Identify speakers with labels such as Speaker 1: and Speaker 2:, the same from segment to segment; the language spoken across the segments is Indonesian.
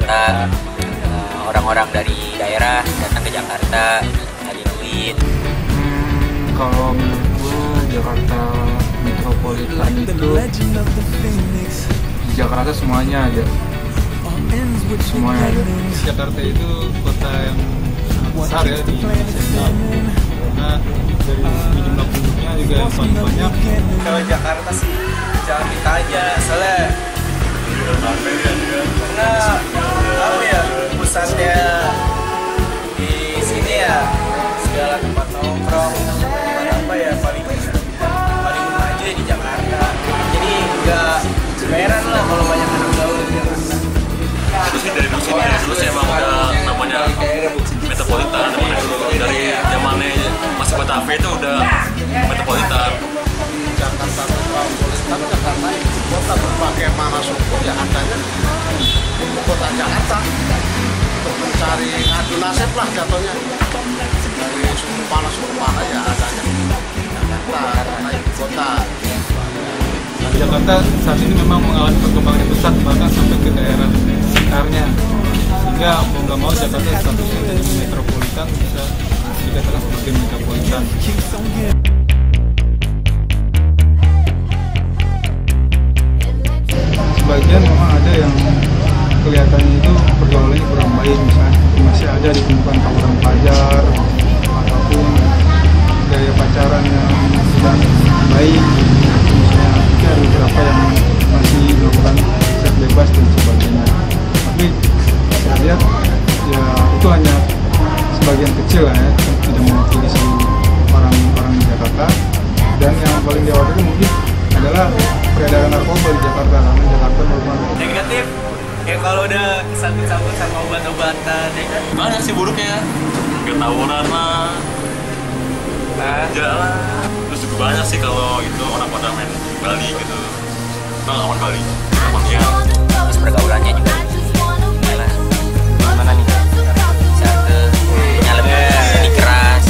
Speaker 1: Jakarta. Orang-orang dari daerah datang ke Jakarta nyari duit.
Speaker 2: Kalau menurut gue Jakarta metropolitan itu di Jakarta semuanya ada.
Speaker 3: Jakarta itu kota yang besar ya di Indonesia, karena dari jumlah penduduknya juga yang paling banyak.
Speaker 4: Kalau Jakarta sih jangan ditanya, soalnya karena apa ya, pusatnya di sini ya, segala tempat nongkrong, tempat apa ya paling maju di Jakarta. Jadi nggak heran lah kalau banyak anak gaul di Jakarta.
Speaker 5: Itu sih dari dulu sih emang udah namanya metropolitan, dari zamannya masih Batavia itu udah metropolitan.
Speaker 6: Jakarta metropolitan karena ibu kota berbagai mana suku ya adanya ibu kota Jakarta untuk mencari ngadu nasib lah jatuhnya, dari suku mana ya adanya Jakarta karena ibu kota.
Speaker 3: Jakarta saat ini memang mengalami perkembangan yang pesat bahkan sampai ke daerah sekitarnya, sehingga mau nggak mau Jakarta statusnya jadi metropolitan bisa dikatakan sebagai metropolitan.
Speaker 2: Sebagian memang ada yang kelihatannya itu pergaulannya kurang baik, misalnya masih ada ditemukan tawuran pelajar ataupun gaya pacaran yang tidak baik. Misalnya ada beberapa yang masih melakukan seks bebas dan sebagainya. Tapi saya lihat ya itu hanya sebagian kecil lah ya, tidak mewakili seluruh orang di Jakarta. Dan yang paling dikhawatirkan mungkin adalah peredaran narkoba di Jakarta, karena Jakarta merupakan
Speaker 4: Negatif ya kalau udah kesangkut-sangkut sama obat-obatan ya kan.
Speaker 5: Banyak sih buruknya, kayak tawuran lah, jalan. Terus juga banyak sih kalau itu orang pada main Bali gitu. Nah, aman Bali, aman ya.
Speaker 1: Terus pergaulannya juga gimana? Gimana nih? Bisa ke lebih keras.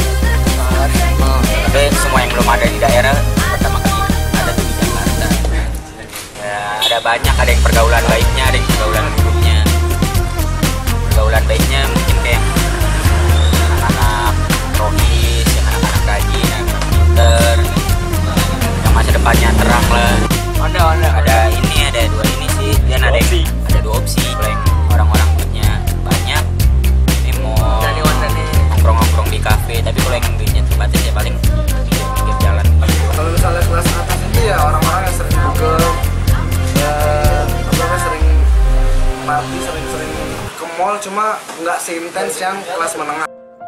Speaker 1: Tapi semua yang belum ada di daerah pertama kali ada tuh di Jakarta. Ya, ada banyak, ada yang pergaulan baiknya, ada yang pergaulan buruknya. Pergaulan baiknya mungkin kayak anak-anak rohis, yang anak-anak rajin, anak pinter, yang masa depannya terang lah. Ada dua ini sih, dan ada dua opsi. Kalau yang orang-orang duitnya banyak, ini mau nongkrong-nongkrong di kafe. Tapi kalau yang duitnya terbatas ya paling pinggir jalan.
Speaker 4: Kalau misalnya kelas atas itu ya orang-orang yang sering bugel, sering party, sering ke mall, cuma nggak seintens yang kelas menengah.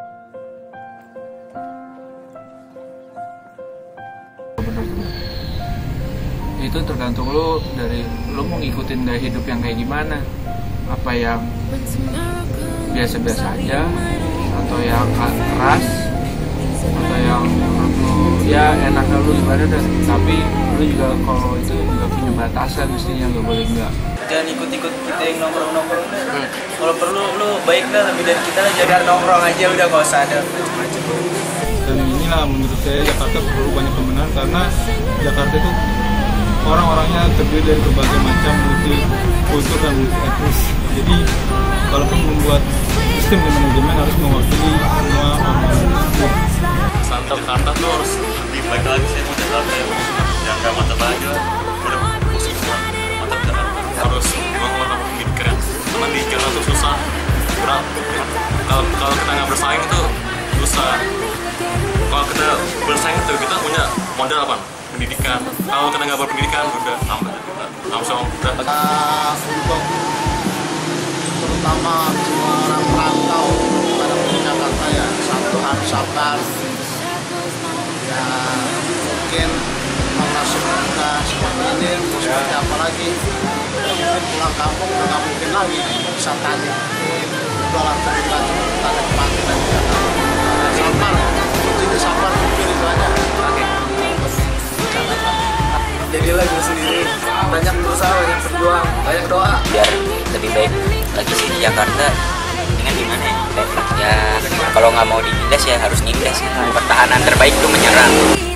Speaker 2: itu tergantung lo, dari lo mau ngikutin gaya hidup yang kayak gimana, apa yang biasa-biasa aja atau yang keras atau yang menurut lo ya enak lo gimana dan tapi lo juga kalau itu juga punya batasan, mestinya nggak boleh enggak.
Speaker 4: Jangan ikut-ikut kita yang nongkrong-nongkrong. Kalau perlu lu baiklah lebih dari kita lah, jangan nongkrong aja udah, gak usah ada macam-macam.
Speaker 3: Dan inilah menurut saya Jakarta perlu banyak pembenahan, karena Jakarta itu orang-orangnya terdiri dari berbagai macam multi kultur dan multi etnis. Jadi kalaupun membuat sistem dan manajemen harus mewakili semua orang-orang.
Speaker 5: Santai Jakarta tuh harus lebih baik lagi sih mau Jakarta ya. Yang nggak mantap aja, udah pusing semua. Mantap Jakarta harus mengeluarkan pendidikan, karena di Jakarta tuh susah, berat. Kalau kita nggak bersaing itu susah. Kalau kita bersaing itu kita punya modal apa? Pendidikan. Kalau kita nggak berpendidikan udah sampai kita langsung udah.
Speaker 6: Untuk terutama semua orang perantau pada Jakarta ya, satu harus sabar ya, mungkin memang nasib kita seperti ini, mau seperti apa lagi, mungkin pulang kampung udah nggak mungkin lagi bisa tani, udahlah kebetulan kita ada pantai dan sabar, kuncinya sabar, mungkin itu aja.
Speaker 4: Jadilah gue sendiri, banyak berusaha, banyak berjuang, banyak doa
Speaker 1: biar lebih baik lagi sih di Jakarta. Dengan gimana ya? Ya kalau nggak mau ditindas ya harus nindas. Pertahanan terbaik itu menyerang.